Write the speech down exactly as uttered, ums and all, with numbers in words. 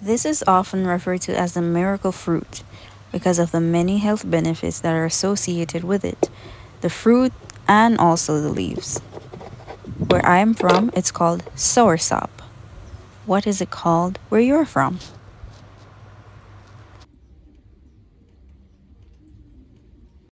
This is often referred to as the miracle fruit because of the many health benefits that are associated with it, the fruit and also the leaves. Where I am from, it's called soursop. What is it called where you're from?